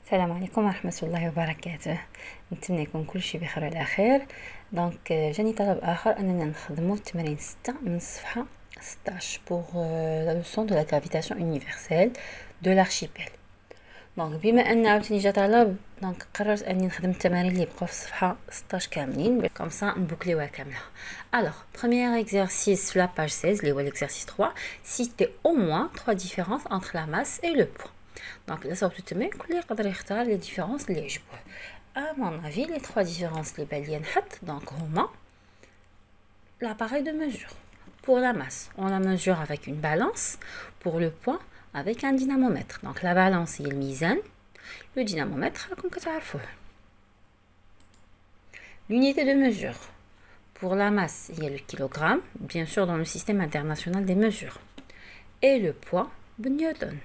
السلام عليكم ورحمة الله وبركاته. نتمنى يكون كل شيء بخير على خير. دونك جاني طلب آخر أننا نخدمو تمرين 6 من الصفحة 16 pour la leçon de la gravitation universelle de l'archipel. دونك بما أن عاوتاني جا طلب، دونك قررت أني نخدم التمارين اللي بقاو في الصفحة 16 كاملين كوم سا نبوكليوها كاملة. Alors, premier exercice sur la page 16 اللي هو l'exercice 3, citer au moins 3 différences entre la masse et le poids. Donc là صوبتو تما كل يقدر يختار لي ديفيرونس اللي يعجبوه. À mon avis, les 3 différences اللي بالية نحط donc هما l'appareil de mesure. Pour la masse, on la mesure avec une balance. Pour le poids, avec un dynamomètre. Donc la balance هي الميزان, le dynamomètre راكم كتعرفوه. L'unité de mesure. Pour la masse, il y a le kilogramme, bien sûr dans le système international des mesures. Et le poids, Newton.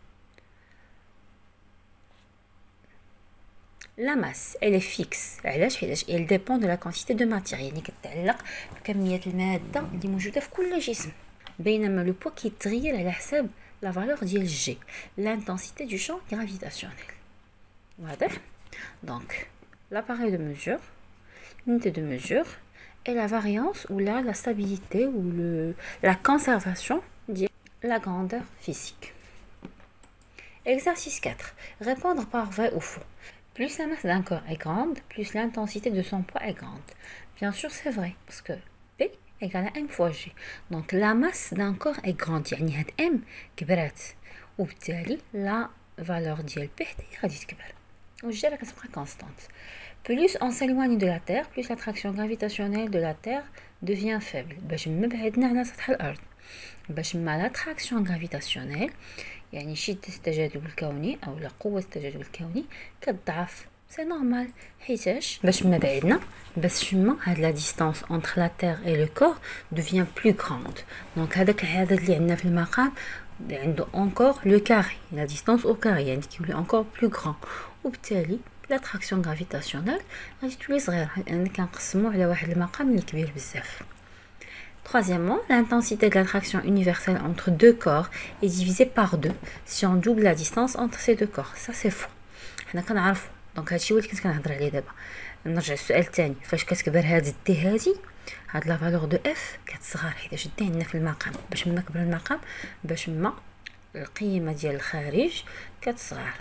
La masse, elle est fixe. Elle dépend de la quantité de matière. يعني كتعلق بكمية المادة اللي موجودة في كل جسم. بينما le poids كيتغير على حساب la valeur ديال G, l'intensité du champ gravitationnel. واضح؟ Donc, l'appareil de mesure, l'unité de mesure, et la variance ou la stabilité ou la conservation de la grandeur physique. Exercice 4. Répondre par vrai ou faux. Plus la masse d'un corps est grande, plus l'intensité de son poids est grande. Bien sûr, c'est vrai, parce que P égale à M fois G. Donc, la masse d'un corps est grande, يعني هاد M كبرات. وبالتالي la valeur ديال P هي غادي تكبر. والجي راه كتبقى constante. Plus on s'éloigne de la Terre, plus l'attraction gravitationnelle de la Terre devient faible. باش ما بعدنا على سطح الأرض. باش ما l'attraction gravitationnelle يعني شدة التجاذب الكوني أو قوة التجاذب الكوني كتضعف. سي نورمال حيتاش باش ما بعدنا باش ما هاد لا ديستانس entre la terre et le corps devient plus grande. دونك هذاك العدد اللي عندنا في المقام عنده encore le carré, la distance au carré يعني كيولي encore plus grand. وبالتالي l'attraction gravitationnelle غادي تولي صغيره لأن كنقسمو على واحد المقام اللي كبير بزاف. Troisièmement, l'intensité de l'attraction universelle entre deux corps est divisée par 2 si on double la distance entre ces deux corps. Ça c'est faux. حنا كنعرفو. دونك هادشي هو اللي كنت كنهضر عليه دابا. نرجع للسؤال الثاني، فاش كتكبر هاد دي هادي هاد لا فالور دو اف كتصغر حيتاش دي عندنا في المقام. باش ما كبر المقام باش ما القيمه ديال الخارج كتصغر.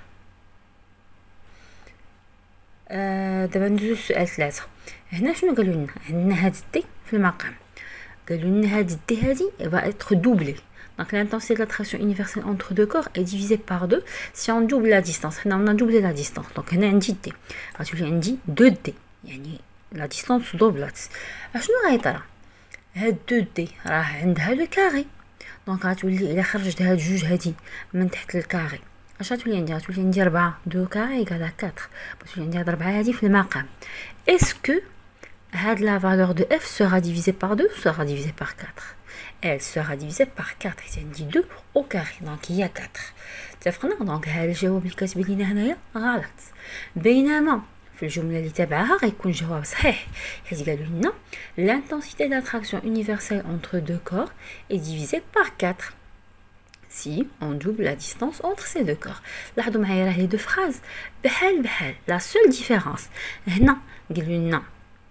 دابا ندوزو للسؤال 3. هنا شنو قالوا لنا؟ عندنا هاد دي في المقام. قالوا لنا هاد الدي هادي va être doublée. Donc l'intensité de l'attraction universelle entre deux corps est divisée par 2 si on double la distance. حنا on a doublé la distance. Donc هنا عندي دي غتولي عندي 2 دي يعني la distance دوبلات. اشنو غيطرا؟ هاد 2 دي راه عندها لو كاري. دونك غتولي الا خرجت هاد جوج هادي من تحت الكاري اش غتولي عندي؟ غتولي عندي 4. 2 كاري ايكال 4. غتولي عندي هاد 4 هادي في المقام. اسكو la valeur de f sera divisée par 2 ou sera divisée par 4? Elle sera divisée par 4. C'est 2 au carré. Donc il y a 4. اتفقنا؟ دونك ها الجواب اللي كاتب لينا هنايا غلط. بينما في الجمله اللي تابعها غيكون جواب صحيح حيت قالوا لنا l'intensité d'attraction universelle entre deux corps est divisée par 4 si on double la distance entre ces deux corps. لاحظوا معايا راه لي دو فراز بحال la seule différence هنا قالوا لنا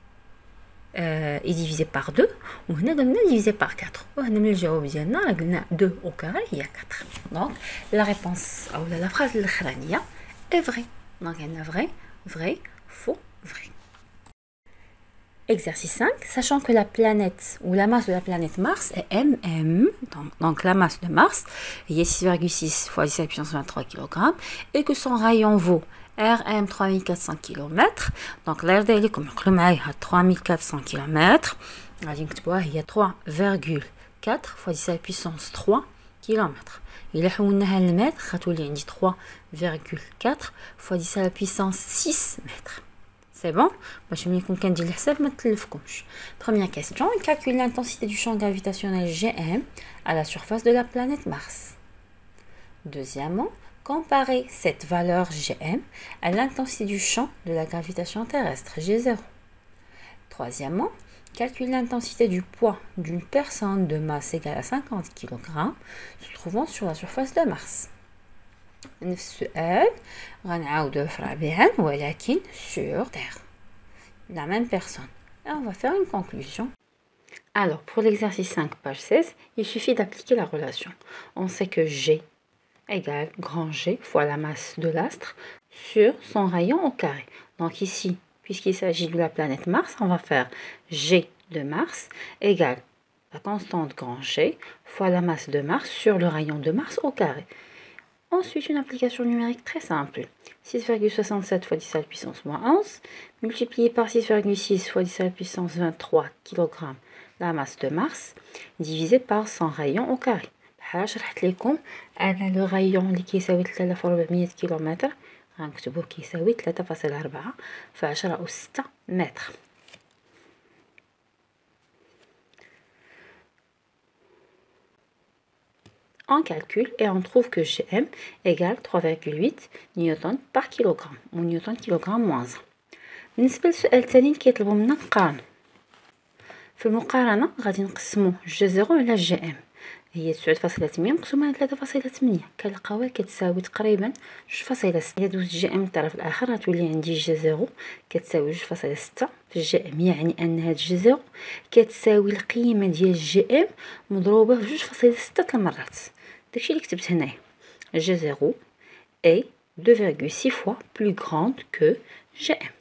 est divisé par 2 وهنا قلنا divisé par 4 وهنا من الجواب ديالنا راه قلنا 2 au carré هي 4. donc la réponse او la phrase الاخرانيه est vraie. donc عندنا vrai, vrai, faux, vrai. Exercice 5. Sachant que la planète ou la masse de la planète Mars est mm, donc la masse de Mars est 6,6 fois 10 à la puissance 23 kg et que son rayon vaut RM 3400 km. donc l'air ديالكم عقلوا معايا 3400 km غادي نكتبوها هي 3,4 fois 10 à la puissance 3 km. إلا حولناها للمتر غتولي عندي 3,4 fois 10 à la puissance 6 mètres. C'est bon? باش ملي نكون كندير الحساب ما تلفكمش. Première question, calcule l'intensité du champ gravitationnel GM à la surface de la planète Mars. Deuxièmement, comparer cette valeur GM à l'intensité du champ de la gravitation terrestre G0. Troisièmement, calcule l'intensité du poids d'une personne de masse égale à 50 kg se trouvant sur la surface de Mars. نفس السؤال غنعاودوه في رابعا ولكن sur terre. La même personne. Et on va faire une conclusion. Alors, pour l'exercice 5, page 16, il suffit d'appliquer la relation. On sait que G égale grand G fois la masse de l'astre sur son rayon au carré. Donc ici, puisqu'il s'agit de la planète Mars, on va faire G de Mars égale la constante grand G fois la masse de Mars sur le rayon de Mars au carré. Ensuite, une application numérique très simple. 6,67 fois 10 à la puissance moins 11, multiplié par 6,6 fois 10 à la puissance 23 kg, la masse de Mars, divisé par son rayon au carré. بحال شرحت لكم أنا لو rayon اللي كيساوي 3400 كيلومتر غنكتبوه كيساوي 3.4 في 10 أس 6 متر. On calcule et on trouve que Gm égale 3,8 نيوتن par kilogramme ou نيوتن كيلوغرام moins 1. بالنسبة للسؤال الثاني كيطلبوا منا نقارنو. في المقارنة غادي نقسمو جي زيرو على جي ام، هي 9.8 مقسومة على 3.8 كنلقاوها كتساوي تقريبا 2.6. إلا دوزت جي ام للطرف الآخر غتولي عندي جي زيرو كتساوي 2.6 في جي ام، يعني أن هاد جي زيرو كتساوي القيمة ديال جي ام مضروبة في 2.6 المرات. داكشي اللي كتبت هنايا. G0 est 2,6 fois plus grande que Gm.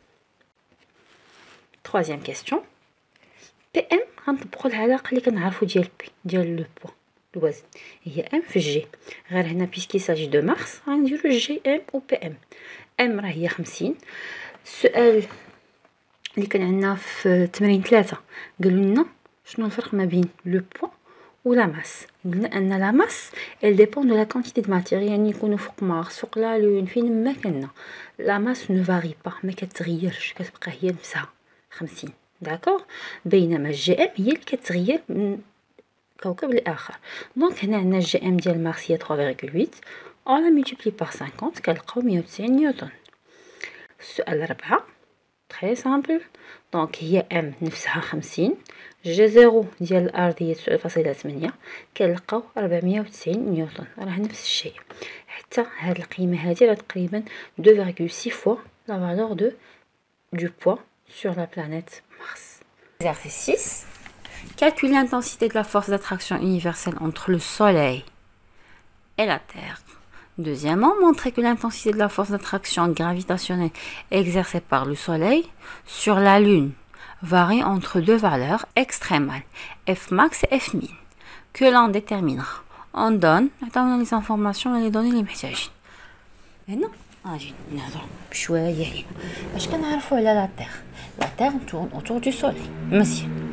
Troisième question. PM غنطبقوا العلاقة اللي كنعرفوا ديال P ديال لو بوا الوزن، هي M في G. غير هنا بيسكي ساجي دو مارس غنديرو جي ام و بي ام. ام راه هي 50. السؤال اللي كان عندنا في تمرين 3 قالوا لنا شنو الفرق ما بين لو بوا و لا ماس. قلنا ان لا ماس elle dépend de la quantité de matière، يعني يكونوا فوق مارس فوق لا لون فين ما كنا. لا ماس ne varie pas، ما كتغيرش، كتبقى هي نفسها 50. داكوغ. بينما الجي ام هي اللي كتغير من كوكب لاخر. دونك هنا عندنا الجي ام ديال مارس هي 3.8 on la multiplie par 50 كنلقاو 190 نيوتن. السؤال 4 très simple. دونك هي ام نفسها 50، جي زيرو ديال الارض هي 9.8 كنلقاو 490 نيوتن، راه نفس الشيء. حتى هاد القيمه هادي راه تقريبا 2,6 fois la valeur du poids sur la planète Mars. Exercice 6. Calculer l'intensité de la force d'attraction universelle entre le Soleil et la Terre. Deuxièmement, montrer que l'intensité de la force d'attraction gravitationnelle exercée par le Soleil sur la Lune varie entre deux valeurs extrémales, F max et F min, que l'on déterminera. On donne les informations et les données اللي محتاجين. هنا غادي نهضروا بشويه علينا باش كنعرفوا على لا تير. لا تير tourne autour du soleil مزيان.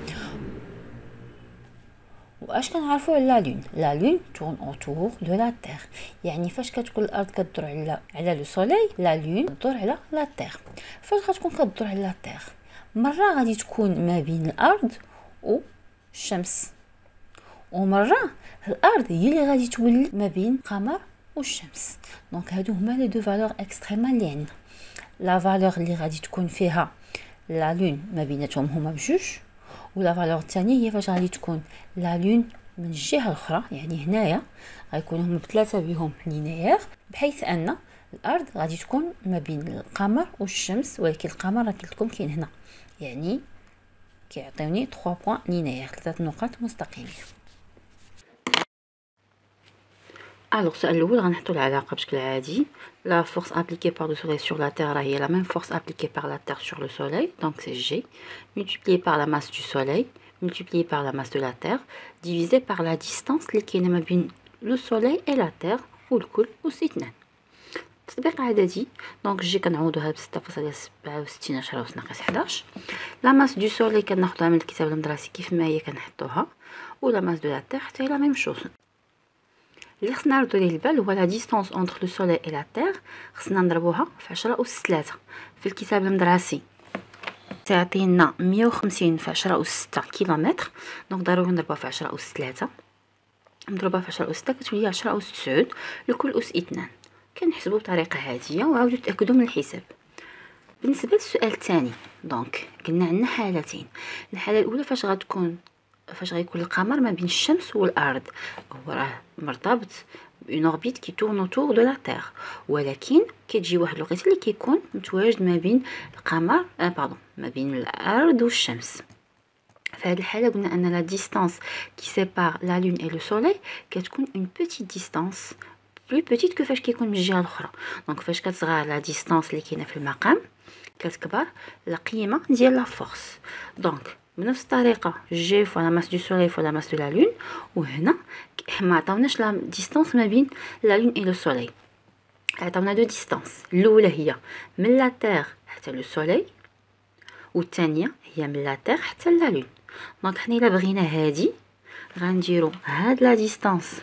واش كنعرفوا على لا لون؟ لا لون tourne autour de la terre، يعني فاش كتكون الارض كتدور على لو سوليل لا لون كتدور على لا تير. فاش غتكون كتدور على لا تير مره غادي تكون ما بين الارض والشمس، ومره الارض هي اللي غادي تولي ما بين القمر والشمس. دونك هادو هما لي دو فالور اكستريمال اللي عندنا. لا فالور اللي غادي تكون فيها لا لون ما بيناتهم هما بجوج، ولا فالور الثانيه هي فاش غادي تكون لا لون من الجهه الاخرى، يعني هنايا غيكونوا هما بثلاثه بهم لينيير، بحيث ان الارض غادي تكون ما بين القمر والشمس، ولكن القمر راه كتكون كاين هنا، يعني كيعطيوني 3 بوين لينيير، 3 نقاط مستقيمين. Alors, السؤال الأول غنحطو العلاقة بشكل عادي. La force appliquée par le soleil sur la terre هي la même force appliquée par la terre sur le soleil, donc c'est G, multiplié par la masse du soleil, multiplié par la masse de la terre, divisé par la distance اللي كاينة ما بين le soleil et la terre، والكل أس 2. تطبيق عددي. دونك جي كنعوضوها ب 6.67 10 أس ناقص 11. لا ماس دو سوليل كناخدوها من الكتاب المدرسي كيف ما هي كنحطوها، و لا ماس دو لا تير حتى هي لا ميم شوز. اللي خصنا نردو ليه البال هو لا ديستانس اونتر لو سوليل اي لا تير، خصنا نضربوها في 10 أس 3. في الكتاب المدرسي تعطينا 150 في 10 أس 6 كيلومتر، دونك ضروري نضربوها في 10 أس 3. نضربوها في 10 أس 6 كتولي 10 أس 9 لكل أس 2. كنحسبو بطريقه عاديه وعاودوا تاكدوا من الحساب. بالنسبه للسؤال الثاني دونك قلنا عندنا حالتين. الحاله الاولى فاش غيكون القمر ما بين الشمس والارض، هو راه مرتبط une orbite qui tourne autour de la Terre. ولكن كتجي واحد الوقيته اللي كيكون متواجد ما بين القمر ما بين الأرض والشمس. في هذه الحالة قلنا أن la distance qui sépare la lune et le soleil كتكون une petite distance plus petite que فاش كيكون من الجهة الأخرى. دونك فاش كتصغر la distance اللي كاينة في المقام كتكبر القيمة ديال لا فورس. دونك بنفس الطريقة جي فوا لا ماس دو سوليل فوا لا ماس دو لا لون، وهنا ما عطاوناش لا ديستانس ما بين لا لون اي لو سوليل، عطاونا دو ديستانس. الاولى هي من لا تير حتى لو سوليل، والثانيه هي من لا تير حتى لا لون. دونك حنا الا بغينا هادي غنديرو هاد لا ديستانس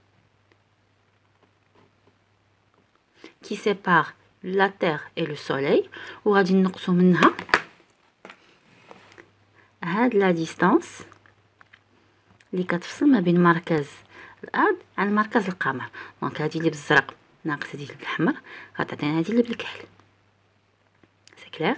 كي سيبار لا تير اي لو سوليل، وغادي نقصو منها هاد لا ديستانس اللي كتفصل ما بين مركز الارض عن مركز القمر. دونك هادي اللي بالزرق ناقص هادي اللي بالحمر غتعطينا هادي اللي بالكحل. سي كلير؟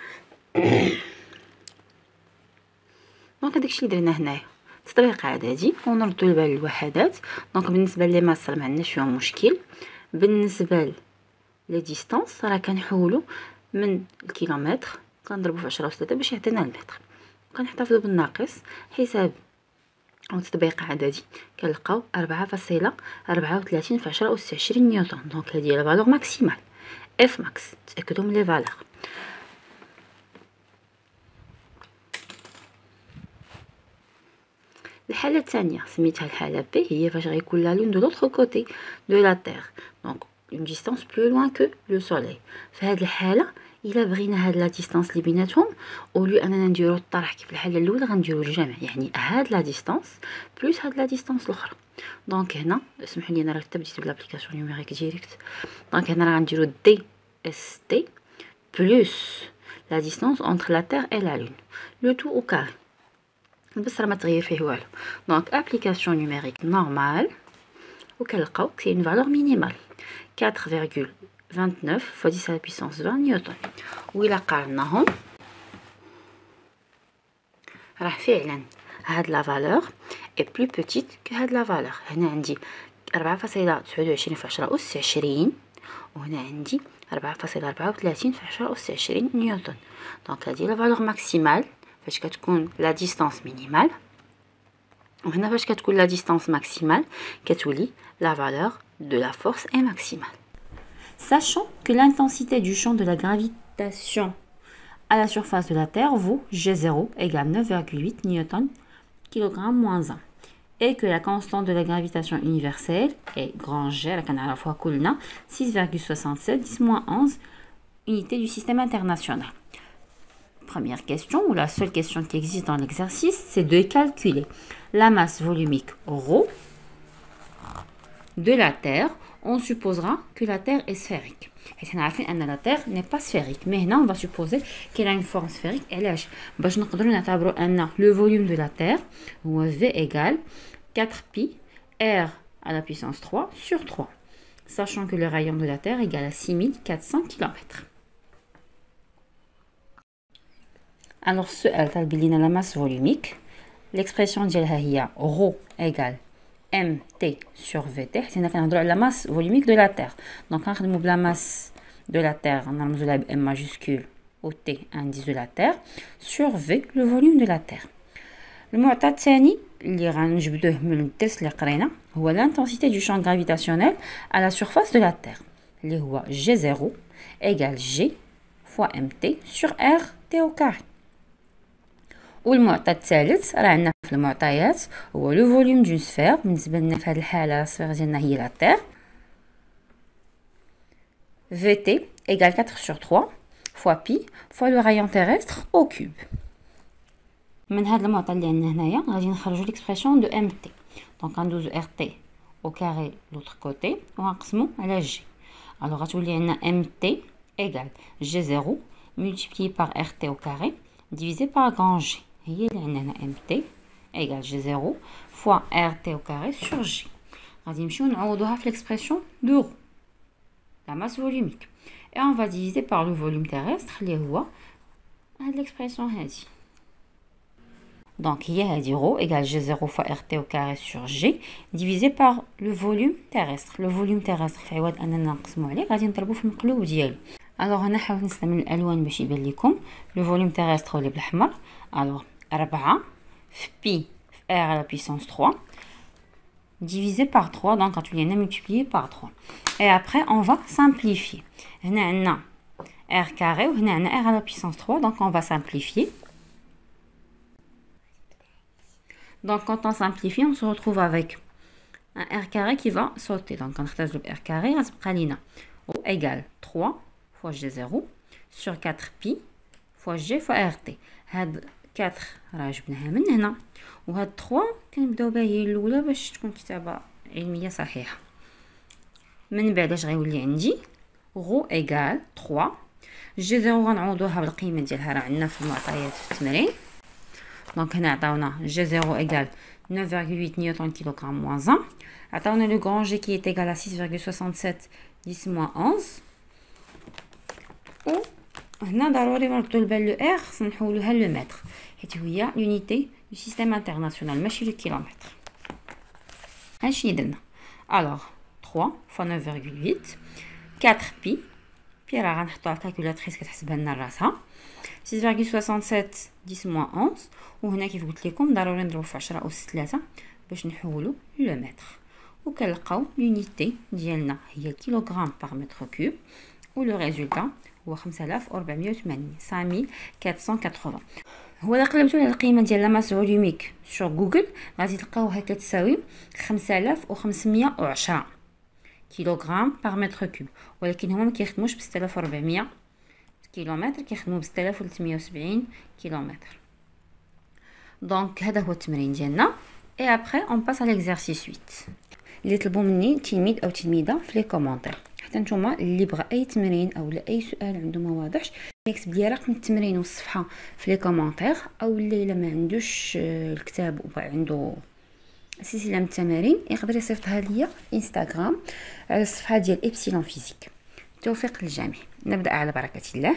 دونك داكشي اللي درنا هنايا تطبيق عددي ونردو البال للوحدات. دونك بالنسبه لي ماس راه ما عندناش فيهم مشكل. بالنسبه لي ديستانس راه كنحولو من الكيلومتر كنضربو في 10 أس 3 باش يعطينا المتر، كنحتفظوا بالناقص حساب او تطبيق عددي كنلقاو 4.34 في 10 أس 20 نيوتن. دونك هذه هي لا فالور ماكسيمال اف ماكس. تاكدوا من لي فالور. الحاله الثانيه سميتها الحاله بي، هي فاش غيكون لا لون دو لوطخ كوتي دو لا تير، دونك اون ديستانس بلو لوان كو لو سوليل. في هذه الحاله الا بغينا هاد لا ديستانس اللي بيناتهم اولو اننا نديرو الطرح كيف الحاله الاولى غنديرو الجمع، يعني هاد لا ديستانس بلس هاد لا ديستانس الاخرى. دونك هنا اسمحوا لي انا راه بديت بلابليكاسيون نيميريك ديريكت. دونك هنا راه غنديرو دي اس تي بلس لا ديستانس اونتر لا تير اي لا لون لو تو او كاري، بس راه ما تغير فيه والو. دونك ابليكاسيون نيميريك نورمال وكنلقاو كاين فالور مينيمال 4,29 fois 10 à la puissance 20 نيوتن. وإلا قارناهم راه فعلا هاد لا فالور اي بلو بوتيت كو هاد لا فالور. هنا عندي 4.29 في 10 أس 20 وهنا عندي 4.34 في 10 أس 20 نيوتن. دونك هادي لا فالور ماكسيمال فاش كتكون لا ديستانس مينيمال، وهنا فاش كتكون لا ديستانس ماكسيمال كتولي la valeur de la force est maximale. Sachant que l'intensité du champ de la gravitation à la surface de la Terre vaut G0 égale 9,8 newton kg moins 1 et que la constante de la gravitation universelle est grand G, à la fois 6,67 10 moins 11 unités du système international. Première question, ou la seule question qui existe dans l'exercice, c'est de calculer la masse volumique ρ de la Terre. On supposera que la Terre est sphérique. Et on a fait que la Terre n'est pas sphérique. Mais maintenant, on va supposer qu'elle a une forme sphérique. Et là, le volume de la Terre, V égale 4pi R à la puissance 3 sur 3. Sachant que le rayon de la Terre égale à 6400 km. Alors, ce est la masse volumique. L'expression de ρ égale mt sur vt. C'est la masse volumique de la Terre. Donc, quand on la masse de la Terre, on a m majuscule au t, indice de la Terre, sur v, le volume de la Terre. المعطى الثاني اللي غنجبدوه من الدرس اللي قرينا هو l'intensité du champ gravitationnel à la surface de la Terre اللي هو G0 égale G fois mt sur RT au carré. والمعطى الثالث راه عندنا في المعطيات هو لو فوليوم دون سفير. بالنسبه لنا في هذه الحاله السفير ديالنا هي لا تير. VT égale 4 sur 3 fois pi fois le rayon terrestre au cube. من هذا المعطى اللي عندنا هنايا غادي نخرجوا ليكسبرسيون دو MT. دونك غندوزو RT au carré l'autre côté وغنقسمو على G. alors غتولي عندنا MT égale G0 multiplié par RT au carré divisé par grand G. هي اللي عندنا هنا MT égale G0 fois RT au carré sur G. غادي نمشيو نعوضوها في l'expression de ρ, la masse volumique. Et on va diviser par le volume terrestre اللي هو هاد l'expression هادي. Donc, il y a rho égale G0 fois RT au carré sur G divisé par le volume terrestre. Le volume terrestre, في عوض أننا نقسمو عليه غادي نضربو في المقلوب ديالو. Alors, أنا حاولت نستعمل الألوان باش يبان لكم. Le volume terrestre هو اللي بالأحمر. Alors, 4 في pi في R à la puissance 3 divisé par 3. Donc, quand on a multiplié par 3. Et après, on va simplifier. هنا عندنا R carré وهنا عندنا R à la puissance 3. Donc, on va simplifier. Donc, quand on simplifie, on se retrouve avec un R carré qui va sauter. Donc, on retrouve le R carré, O égale 3 fois G0 sur 4 pi fois G fois RT. هاد 4 راه جبناها من هنا، وهاد 3 كنبداو بها هي الاولى باش تكون كتابه علميه صحيحه. من بعد اش غيولي عندي غو ايغال 3 جي 0 غنعوضوها بالقيمه ديالها راه عندنا في المعطيات في التمرين. دونك هنا عطاونا جي 0 ايغال 9,8 نيوتن كيلوغرام موان 1. عطاونا لو غران جي كي est égal à 6,67 10 moins 11. و هنا ضروري نردو البال لو ار خصنا نحولوها لو متر حيت هي لونيتي دو سيستيم انترناسيونال ماشي لو كيلومتر. هادشي درنا. الوغ 3 فوا 9,8 4 بي بي راه غنحطوها في الكالكولاتريس كتحسبها لنا راسها 6,67 10 moins 11. وهنا كيف قلت لكم ضروري نضربو في 10 أس 3 باش نحولو لو متر. وكنلقاو لونيتي ديالنا هي الكيلوغرام باغ متر كوب و لو ريزولطا هو 5480 5480. هو الا قلبتو على القيمه ديال لا ماس فوليوميك سور جوجل غادي تلقاوها كتساوي 5510 كيلوغرام باغ متر كوب، ولكن هما ما كيخدموش ب 6400 كيلومتر، كيخدموا ب 6370 كيلومتر. دونك هذا هو التمرين ديالنا. اي ابري اون باس على ليكزارسيس 8 اللي طلبوا مني تلميذ او تلميذه في لي كومونتير. حتى نتوما اللي بغى اي تمرين او اي سؤال عنده ما واضحش يكتب لي رقم التمرين والصفحه في لي كومونتير، او اللي الا ما عندوش الكتاب وبغى عنده سلسله من التمارين يقدر يصيفطها ليا في انستغرام على الصفحه ديال إبسيلون فيزيك. توفيق للجميع. نبدا على بركه الله.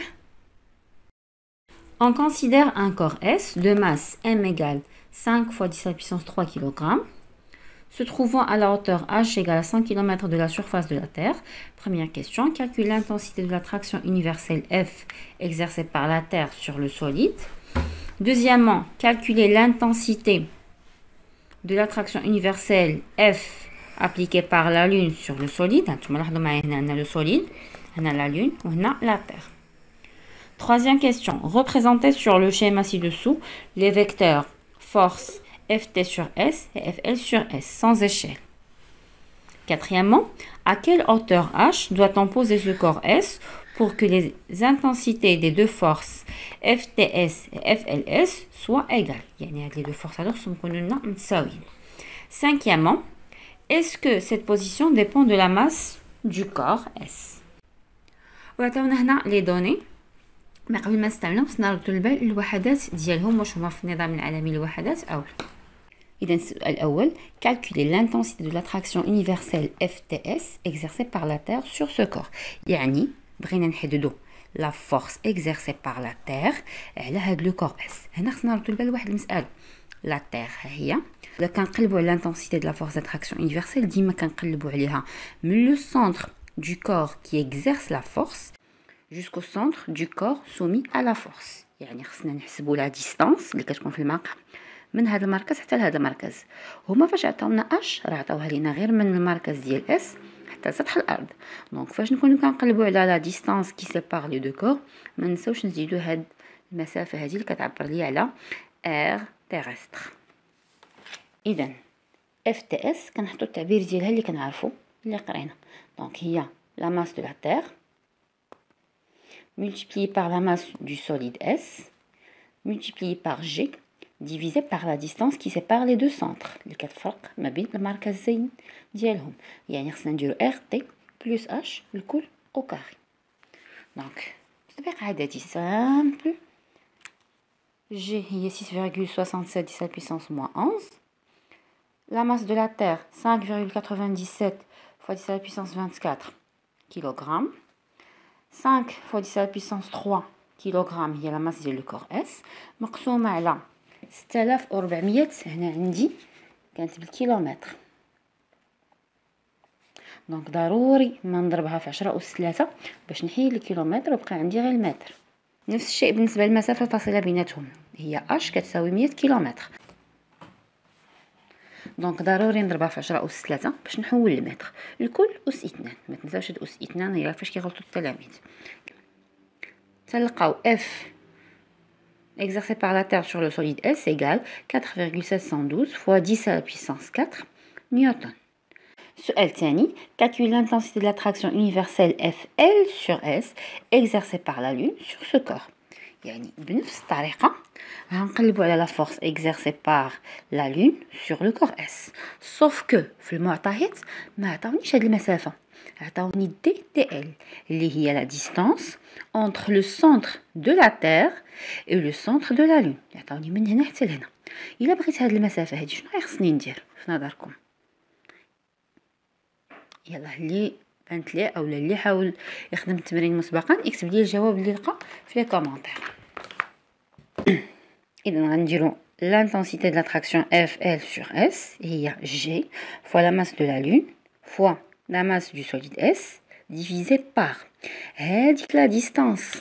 On considère un corps S de masse m égale 5 fois 10 à la puissance 3 kg, se trouvant à la hauteur h égale à 100 km de la surface de la Terre. Première question, calcule l'intensité de l'attraction universelle F exercée par la Terre sur le solide. Deuxièmement, calculer l'intensité de l'attraction universelle F appliquée par la Lune sur le solide. On a le solide, on a la Lune, on a la Terre. Troisième question, représentez sur le schéma ci-dessous les vecteurs force Ft sur S et Fl sur S sans échelle. Quatrièmement, à quelle hauteur H doit-on poser ce corps S pour que les intensités des deux forces FTS et FLS soient égales. Les deux forces alors sont متساويين. Cinquièmement, est-ce que cette position dépend de la masse du corps S? وعطاونا هنا les données. ما قبل ما نستعملهم خصنا نردو البال الوحدات ديالهم واش هما في النظام العالمي الوحدات او لا. اذا السؤال الاول calculer l'intensité de l'attraction universelle FTS exercée par la Terre sur ce corps. يعني بغينا نحددو la force exercée par la Terre على هاد لو كور اس. هنا خصنا نردو البال واحد المساله. لا تير هي الا كنقلبوا على l'intensité de la force d'attraction universelle ديما كنقلبوا عليها من le centre du corps qui exerce la force jusqu'au centre du corps soumis à la force. يعني خصنا نحسبوا لا ديستانس اللي كتكون في الموقع من هذا المركز حتى لهذا المركز. هما فاش عطاونا اش راه عطاوها لينا غير من المركز ديال اس حتى سطح الارض. دونك فاش نكونوا كنقلبوا على لا ديستانس كي سيبار لي دو كور ما نساوش نزيدوا هاد المسافه هذه اللي كتعبر لي على ار تيرستر. اذا اف تي اس كنحطوا التعبير ديالها اللي كنعرفوا اللي قرينا. دونك هي لا ماس دو لا تير multiplié par la masse du solide S, multiplié par G, divisé par la distance qui sépare les deux centres. اللي كتفرق ما بين المركزين ديالهم. يعني خصنا نديرو RT plus H الكل au carré. دونك تطبيق عددي simple. G هي 6,67 10 à la puissance moins 11. La masse de la Terre 5,97 fois 10 à la puissance 24 kg. 5 fois 10 à la puissance 3 kg هي la masse ديال le corps S مقسومة على 6400 هنا عندي كانت بالكيلومتر، دونك ضروري ما نضربها في 10 أس 3 باش نحيد الكيلومتر وبقى عندي غير المتر. نفس الشيء بالنسبه للمسافه الفاصله بيناتهم، هي اش كتساوي 100 كيلومتر، دونك ضروري نضربها في 10 أس 3 باش نحول المتر. الكل أس 2، ما تنساوش هاد أس 2 هي فاش كيغلطوا التلاميذ. تلقاو اف exercé par la Terre sur le solide S égale 4,712 fois 10 à la puissance 4 newton. سؤال ثاني، calcule l'intensité de l'attraction universelle Fl sur S exercée par la Lune sur ce corps. يعني بنفس الطريقة غنقلبوا على la force exercée par la Lune sur le corps S. sauf que في المعطيات ما عطاونيش هاد المسافة، عطاوني DL اللي هي la distance entre le centre de la Terre et le centre de la Lune. عطاوني من هنا حتى لهنا. إلا بغيت هاد المسافة هادي شنو خصني ندير في نظركم؟ يلا اللي بانت ليه اولا اللي حاول يخدم التمرين مسبقا يكتب لي الجواب اللي لقى في لي كومونتير. اذا غنديرو l'intensité de l'attraction Fl sur S هي G fois la masse de la Lune fois la masse du solide S divisé par هاديك la distance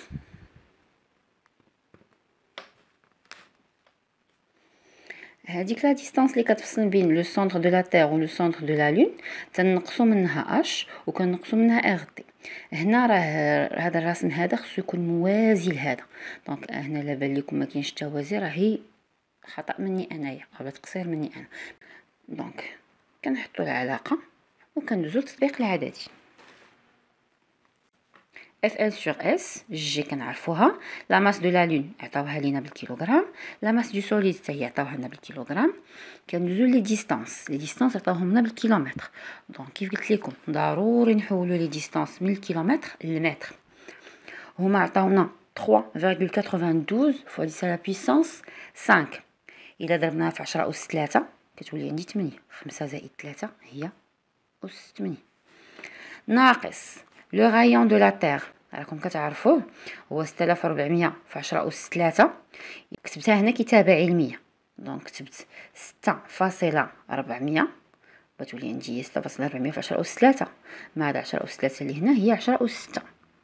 هاديك لا ديستانس اللي كتفصل بين لو سونتر دو لا تير و لو سونتر دو لا لون تنقصوا منها اش وكنقصوا منها ار تي. هنا راه هذا الرسم هذا خصو يكون موازي لهذا، دونك هنا لا بان لكم ما كاينش توازي راهي خطا مني انايا ولا تقصير مني انا. دونك كنحطوا العلاقه وكندوزو للتطبيق العددي. Fl sur S G كنعرفوها، لا ماس دو لا لون عطاوها لينا بالكيلوغرام، لا ماس دو سوليد حتى هي عطاوها لنا بالكيلوغرام. كندوزو لي ديستانس عطاوهم لنا بالكيلومتر. دونك كيف قلت لكم ضروري نحولوا لي ديستانس من الكيلومتر للمتر. هما عطاونا 3,92 فوا 10 على بيسانس 5. الا ضربناها في 10 اس 3 كتولي عندي 8. 5 زائد 3 هي اس 8 ناقص لو رايون دو لا تير راكم كتعرفوه هو 6400 في 10 أس 3. كتبتها هنا كتابة علمية، دونك كتبت 6.400 بتولي عندي 6.400 في 10 أس 3 مع هاد 10 أس 3 اللي هنا هي 10 أس 6.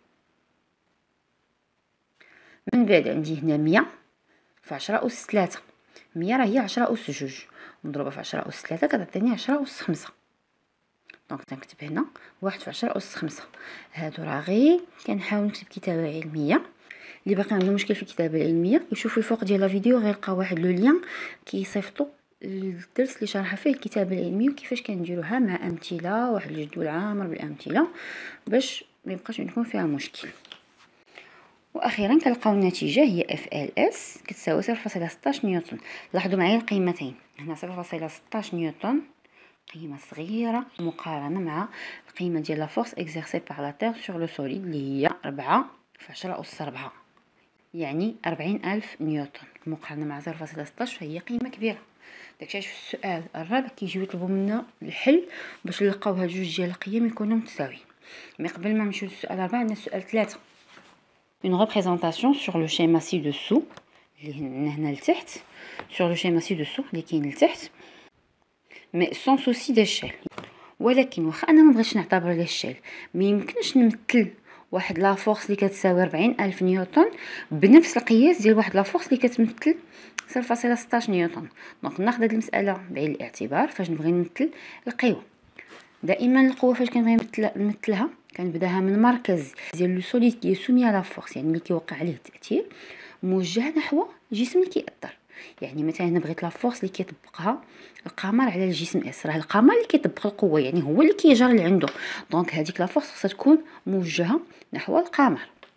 من بعد عندي هنا 100 في 10 أس 3. 100 راه هي 10 أس 2 مضروبة في 10 أس 3 كتعطيني 10 أس 5. دونك تنكتب هنا 1 في 10 أس 5. هادو راه غير كنحاول نكتب كتابة علمية. اللي باقي عنده مشكل في الكتابة العلمية يشوف الفوق ديال لا فيديو غيلقى واحد لو لين كيصيفطو الدرس اللي شرح فيه الكتابة العلمية وكيفاش كنديروها مع أمثلة، واحد الجدول عامر بالأمثلة باش ما يبقاش عندكم فيها مشكل. واخيرا كنلقاو النتيجه هي FLS كتساوي 0.16 نيوتن. لاحظوا معايا القيمتين هنا 0.16 نيوتن قيمه صغيره مقارنه مع القيمه ديال لا فورس اكزيرسي بار لا تير سور لو سوليد اللي هي 4 في 10 أس 4 يعني 40,000 نيوتن مقارنه مع 0.16 فهي قيمه كبيره. داكشي علاش في السؤال الرابع كيجيو يطلبوا منا الحل باش نلقاو هاد جوج ديال القيم يكونوا متساويين. مي قبل ما نمشيو للسؤال الرابع عندنا السؤال 3 une représentation sur le schéma ci-dessous اللي هنا لتحت sur le schéma ci-dessous اللي كاين لتحت mais sans souci d'échelle. ولكن واخا انا ما بغيتش نعتبر ليه الشيل ما يمكنش نمثل واحد لا فورس اللي كتساوي 40,000 نيوتن بنفس القياس ديال واحد لا فورس اللي كتمثل 0.16 نيوتن. دونك ناخذ هذه المساله بعين الاعتبار فاش نبغي نمثل القوه. دائما القوه فاش كنبغي نمثلها كنبداها من مركز ديال لو سوليد كي سومي على فورس يعني اللي كيوقع عليه التاثير موجه نحو الجسم اللي كيأثر. يعني مثلا هنا بغيت لا فورس اللي كيطبقها القمر على الجسم اس، راه القمر اللي كيطبق القوه يعني هو اللي كيجري لعنده، دونك هذيك لا فورس خصها تكون موجهه نحو القمر.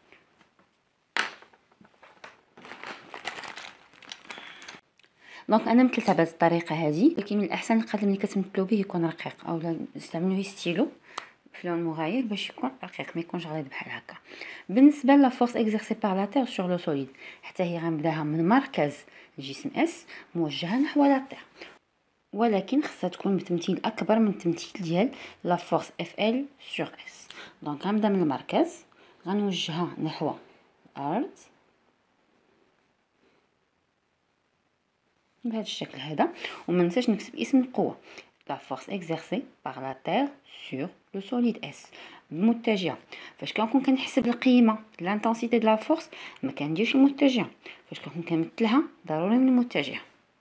دونك انا مثلتها بهذه الطريقه هذه، ولكن من الاحسن القلم اللي كتمثلوا به يكون رقيق اولا نستعملوا ستيلو في لون مغاير باش يكون رقيق ما يكونش غليظ بحال هكا. بالنسبه لا فورس اكزيرسي بار لا تير سور لو سوليد حتى هي غنبداها من مركز الجسم اس موجهه نحو لا تير، ولكن خصها تكون بتمثيل اكبر من التمثيل ديال لا فورس اف ال سور اس. دونك غنبدا من المركز غنوجهها نحو الارض بهذا الشكل هذا. وما ننساش نكتب اسم القوه، لا فورس اكزيرسي باغ لا تير سور لو سوليد اس، بالمتجهه. فاش كنكون كنحسب القيمه لانتنسيتي دو لا فورس ما كنديرش المتجهه، فاش كنكون كنمثلها ضروري من المتجهه.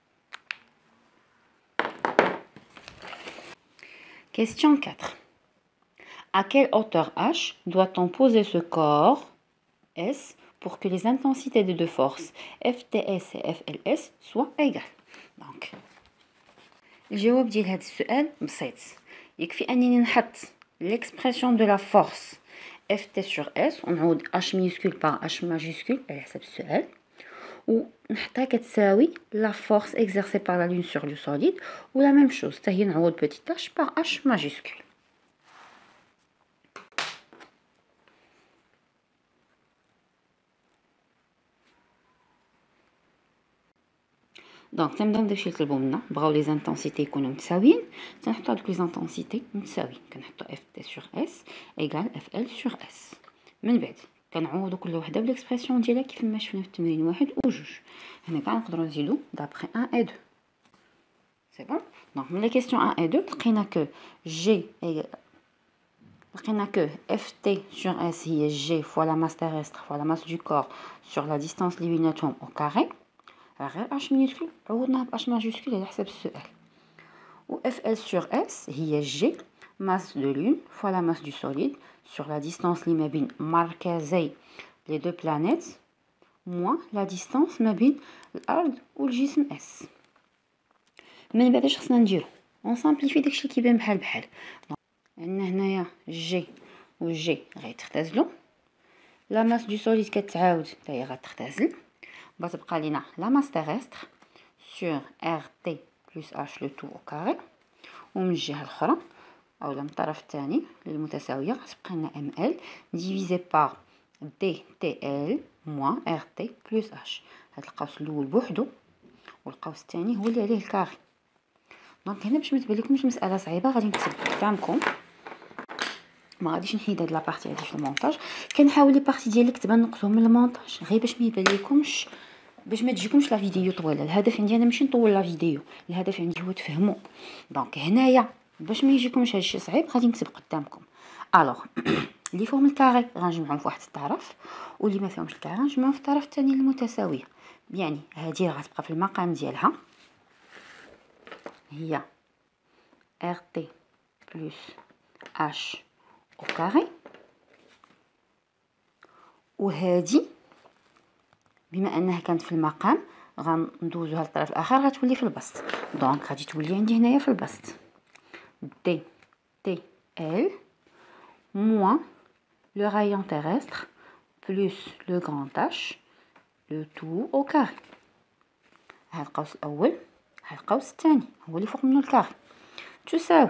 Question 4. À quelle hauteur h doit-on poser ce corps S pour que les intensités des deux forces FTS et FLS soient égales؟ Donc الجواب ديال هذا السؤال بسيط، يكفي انني نحط l'expression de la force Ft sur S ونعوض h minuscule par h majuscule على حسب السؤال، ونحطها كتساوي la force exercée par la lune sur le solide، و la même chose حتى هي نعوض petit h par h majuscule. دونك تنبداو داكشي اللي طلبوا منا، بغاو لي زانتونسيتي يكونوا متساويين، تنحطوا هذوك لي زانتونسيتي متساويين، كنحطوا اف تي سور اس ايغال اف ال سور اس. من بعد كنعوضوا كل وحده بالاكسبرسيون ديالها كيف ما شفنا في التمرين 1 و 2. هنا كاع نقدروا نزيدوا دابخي 1 و 2. سي بون. دونك من لي كيسيون 1 و 2 لقينا كو جي لقينا كو اف تي سور اس هي جي فوا لا ماس تيرستر فوا لا ماس دو كور سور لا ديستانس لي بيناتهم او كاري، غير اش مينيسكول عوضناها باش ماجيسكول على حسب السؤال. و اف ال سور اس هي جي ماس دو لون فوا لا ماس دو سوليد سور لا ديستانس لي ما بين مركزي لي دو بلانيت موان لا ديستانس ما بين الارض والجسم اس. من بعد اش خصنا نديرو؟ اون سامبليفي داكشي اللي كيبان بحال بحال. عندنا هنايا جي و جي غيتختزلوا، لا ماس دو سوليد كتعاود حتى هي غتختزل، غتبقى لينا لا ماس تيرستر sur RT plus H le tout au carré، ومن الجهة الأخرى أولا من الطرف الثاني للمتساوية غتبقى لنا ML divisé par DTL moins RT plus H. هاد القوس الأول بوحدو والقوس الثاني هو اللي عليه الكاري. دونك هنا باش متبان لكمش مسألة صعيبة غادي نكتب قدامكم، ما غاديش نحيد هاد لابارتي هادي في المونتاج، كنحاول لي بارتي ديالي كتبان نقصهم من المونتاج غير باش ما يبان لكمش، باش ما تجيكمش لا فيديو طويله. الهدف عندي انا ماشي نطول لا فيديو، الهدف عندي هو تفهموا. دونك هنايا باش ما يجيكمش هادشي صعيب غادي نكتب قدامكم. الوغ اللي فيهم الكاري غنجمعهم في واحد الطرف، واللي ما فيهمش الكاري غنجمعهم في الطرف الثاني المتساويه. يعني هذه غتبقى في المقام ديالها هي ار تي بلس اش او كاري، وهذه بما انها كانت في المقام غندوزوها للطرف الاخر غتولي في البسط. دونك غادي تولي عندي هنايا في البسط دي تي ال موان لو رايون تيرستر بلس لو غران اش لو تو او كاري. هاد القوس الاول هاد القوس الثاني هو اللي فوق منه الكاري تساوي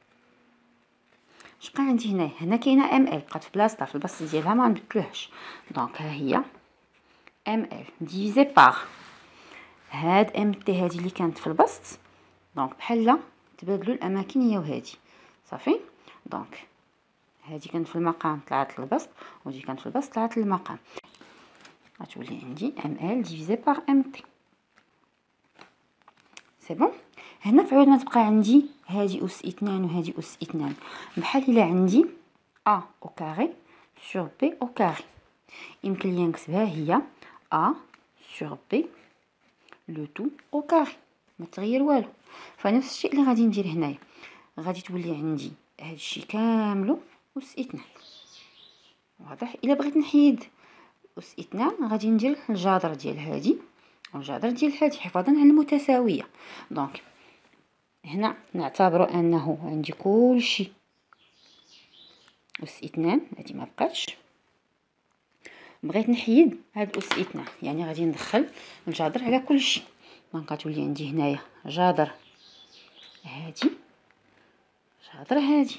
شبقى عندي هنايا، هنا كاينه ام ال بقات في بلاصتها في البسط ديالها ما نبدلوهاش. دونك ها هي ام ال ديفيزي باغ هاد ام تي هادي اللي كانت في البسط، دونك بحال تبادلوا الاماكن هي وهادي صافي. دونك هادي كانت في المقام طلعت للبسط، ودي كانت في البسط طلعت للمقام، غتولي عندي ام ال ديفيزي باغ ام تي. سي بون. هنا في عوض ما تبقى عندي هادي اس 2 وهادي اس 2، بحال الا عندي ا او كاري سور بي او كاري، يمكن لي نكتبها هي ا سور بي لو تو او كاري، ما تغير والو. فنفس الشيء اللي غادي ندير هنايا، غادي تولي عندي هادشي كاملو اس 2. واضح؟ الا بغيت نحيد اس 2 غادي ندير الجذر ديال هادي والجذر ديال هادي حفاظا على المتساويه. دونك هنا نعتبروا انه عندي كلشي اس 2، هادي ما بقاتش. بغيت نحيد هاد اس 2 يعني غادي ندخل الجذر على كلشي. دونك غتولي عندي هنايا جذر هادي جذر هادي.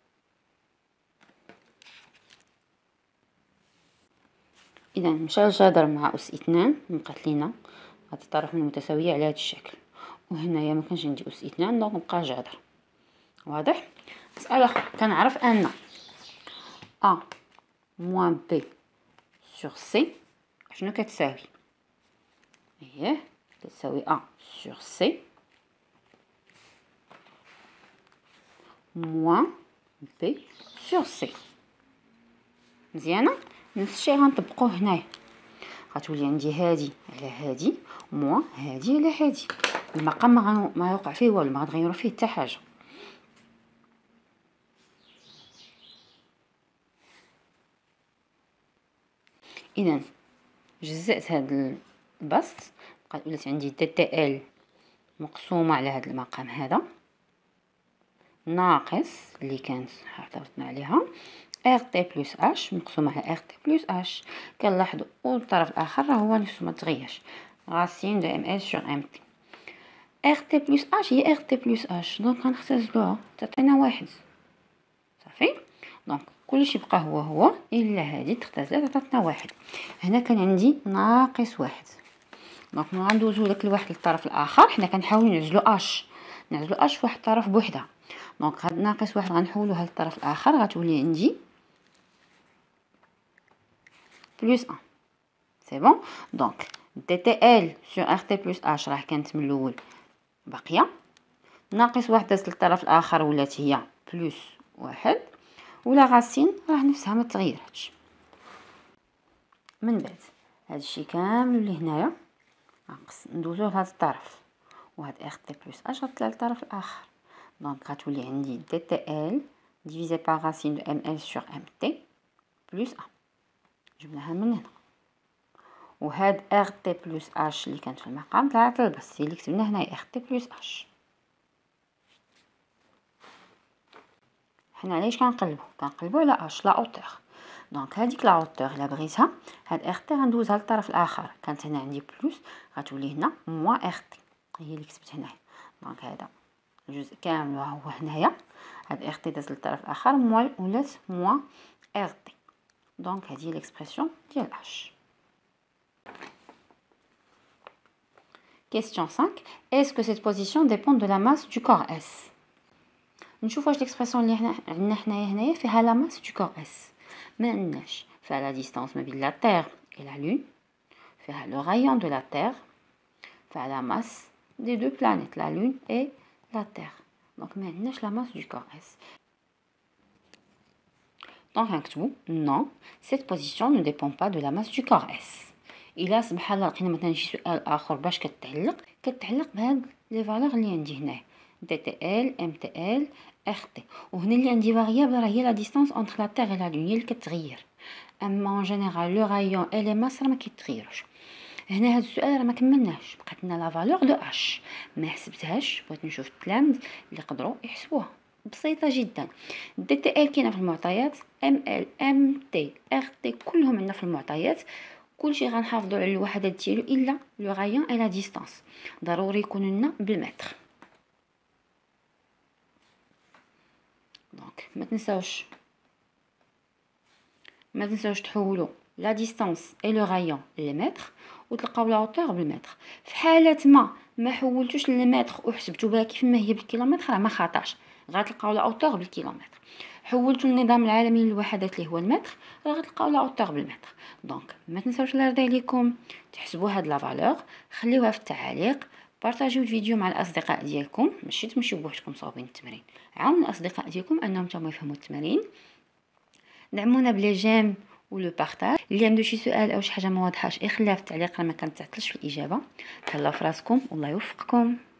اذا مشى الجذر مع اس 2 بقات لينا هاد الطرف المتساويه على هاد الشكل، وهنايا ما كانش عندي اس 2 دونك بقى جذر. واضح؟ مسألة أخرى كنعرف أن أ موان بي سور سي شنو كتساوي؟ اييه تساوي A sur C moins B sur C. مزيانه. نفس الشيء غنطبقوه هنايا، غتولي عندي هادي على هادي موان هادي على هادي. المقام ما يوقع فيه والو، ما غنغيرو فيه حتى حاجه. اذا جزأت هاد البسط، ولات عندي تي ال مقسومه على هاد المقام هذا ناقص اللي كانت حافظنا عليها ار تي بلس اش مقسومه على ار تي بلس اش. كنلاحظوا الطرف الاخر راه هو نفسه ما تغيرش، راسين دو ام ال سور ام تي. ار تي بلس اش هي ار تي بلس اش، دونك غنختزلوها تعطينا واحد صافي. دونك كلشي بقى هو الا هادي تختزلت عطاتنا واحد. هنا كان عندي ناقص واحد، دونك ملي غندوزو داك الواحد للطرف الاخر حنا كنحاولوا نعزلو اش في واحد الطرف بوحدها. دونك هاد ناقص واحد غنحولوها للطرف الاخر، غتولي عندي بلس 1 سي بون. دونك دي تي ال سور ار تي بلس اش راه كانت من الاول باقيه، ناقص واحد دازت للطرف الاخر ولات هي بلس واحد، ولا غاسين راه نفسها ما تغيراتش. من بعد هادشي كامل اللي هنايا ندوزوه لهاد الطرف، وهاد ار تي بلس اش غطلع للطرف الاخر. دونك غتولي عندي دي تي ال ديفيزي بار راسين دو ام ال سور ام تي بلس 1 جبناها من هنا. وهاد ار تي بلس اش اللي كانت في المقام طلعت للبسط، هي اللي كتبنا هنايا ار تي بلس اش. حنا علاش كنقلبو على اش لا اوتور. دونك هذيك لا اوتور الا بغيتها هاد ار تي غندوزها للطرف الاخر، كانت هنا عندي بلس غتولي هنا موان ار تي، هي اللي كتبت هنايا. دونك هذا الجزء كامل هو هنايا، هاد ار تي دازت للطرف الاخر موان ولات موان ار تي. دونك هذه هي ليكسبرسيون ديال اش. Question 5. Est-ce que cette position dépend de la masse du corps S? نشوف واش ليكسبرسيون اللي عندنا حنايا هنايا فيها لا ماس du corps S. ما عندناش فيها لا ديستانس ما بين لا تير et la lune، فيها لو رايون de la terre، فيها لا ماس des deux planètes la lune et la terre. دونك ما عندناش لا ماس du corps S. دونك غنكتبو non, cette position ne dépend pas de la masse du corps S. الا سمح الله لقينا مثلا شي سؤال اخر باش كتعلق بهاد لي فالور اللي عندي هنا دي تي ال ام تي ال ار تي. وهنا اللي عندي فاريابل راه هي لا ديستانس انتر لا تير و لا لون هي اللي كتغير، اما اون جينيرال لو رايون اي لي ماس راه ما كيتغيروش. هنا هاد السؤال راه ما كملناش، بقات لنا لا فالور دو اش ما حسبتهاش، بغيت نشوف التلاميذ اللي يقدروا يحسبوها بسيطه جدا. دي تي ال كاينه في المعطيات، ام ال ام تي ار تي كلهم عندنا في المعطيات. كلشي غنحافظوا على الوحدات ديالو الا لو رايون اي لا ديستانس، ضروري يكونوا لنا بالمتر. دونك ما تنساوش تحولوا لا ديستانس اي لو رايون للمتر وتلقاو لا هوتور بالمتر. في حاله ما حولتوش للمتر وحسبتوا بها كيف ما هي بالكيلومتر راه ما خاطاش، غتلقاو لا هوتور بالكيلومتر. حولتوا النظام العالمي للوحدات اللي هو المتر راه غتلقاو لا هوتور بالمتر. دونك ما تنساوش الله يرضي عليكم تحسبوا هاد لا فالور، خليوها في التعاليق، بارطاجيو الفيديو مع الاصدقاء ديالكم، ماشي تمشيو بوحدكم صاوبين التمرين، عاونوا الاصدقاء ديالكم انهم تما يفهموا التمارين. دعمونا بلي جيم ولو بارطاج. اللي عنده شي سؤال او شي حاجه ما واضحاش يخليها في التعليق راه ما كنتعطلش في الاجابه. تهلاو في راسكم والله يوفقكم.